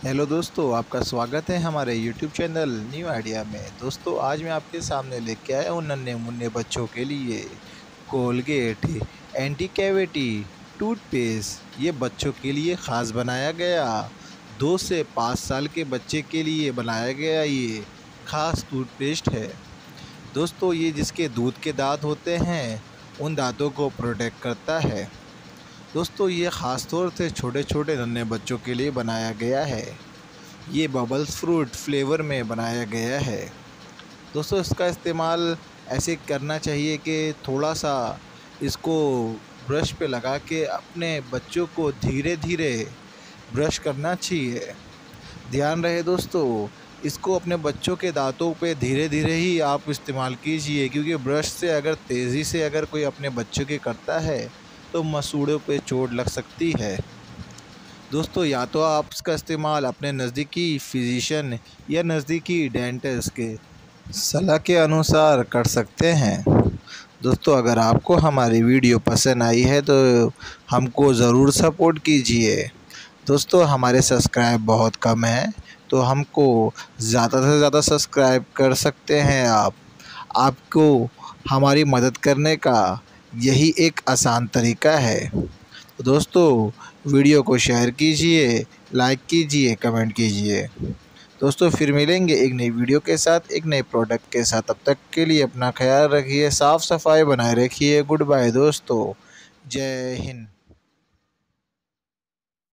Hello दोस्तों, आपका स्वागत है हमारे यूट्यूब चैनल न्यू आइडिया में। दोस्तों, आज मैं आपके सामने लेके आया हूँ नन्हे मुन्ने बच्चों के लिए कोलगेट एंटी कैविटी टूथपेस्ट। ये बच्चों के लिए ख़ास बनाया गया 2 से 5 साल के बच्चे के लिए बनाया गया ये ख़ास टूथपेस्ट है। दोस्तों, ये जिसके दूध के दांत होते हैं उन दांतों को प्रोटेक्ट करता है। दोस्तों, ये ख़ास तौर से छोटे छोटे नन्हे बच्चों के लिए बनाया गया है। ये बबल्स फ्रूट फ्लेवर में बनाया गया है। दोस्तों, इसका इस्तेमाल ऐसे करना चाहिए कि थोड़ा सा इसको ब्रश पे लगा के अपने बच्चों को धीरे धीरे ब्रश करना चाहिए। ध्यान रहे दोस्तों, इसको अपने बच्चों के दांतों पे धीरे धीरे ही आप इस्तेमाल कीजिए, क्योंकि ब्रश से अगर तेज़ी से अगर कोई अपने बच्चों के करता है तो मसूड़ों पे चोट लग सकती है। दोस्तों, या तो आप इसका इस्तेमाल अपने नज़दीकी फिजिशियन या नज़दीकी डेंटिस्ट के सलाह के अनुसार कर सकते हैं। दोस्तों, अगर आपको हमारी वीडियो पसंद आई है तो हमको ज़रूर सपोर्ट कीजिए। दोस्तों, हमारे सब्सक्राइब बहुत कम हैं, तो हमको ज़्यादा से ज़्यादा सब्सक्राइब कर सकते हैं आप। आपको हमारी मदद करने का यही एक आसान तरीका है। तो दोस्तों, वीडियो को शेयर कीजिए, लाइक कीजिए, कमेंट कीजिए। दोस्तों, फिर मिलेंगे एक नई वीडियो के साथ, एक नए प्रोडक्ट के साथ। तब तक के लिए अपना ख्याल रखिए, साफ़ सफाई बनाए रखिए। गुड बाय दोस्तों, जय हिंद।